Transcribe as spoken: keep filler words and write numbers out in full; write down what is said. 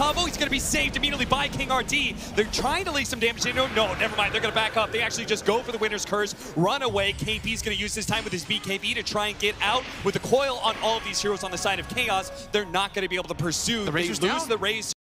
combo. He's going to be saved immediately by King R D. They're trying to lay some damage. They know, no, never mind. They're going to back up. They actually just go for the winner's curse, run away. K P's going to use his time with his B K B to try and get out. With the coil on all of these heroes on the side of Chaos, they're not going to be able to pursue. The they Razor's lose down. the Razor.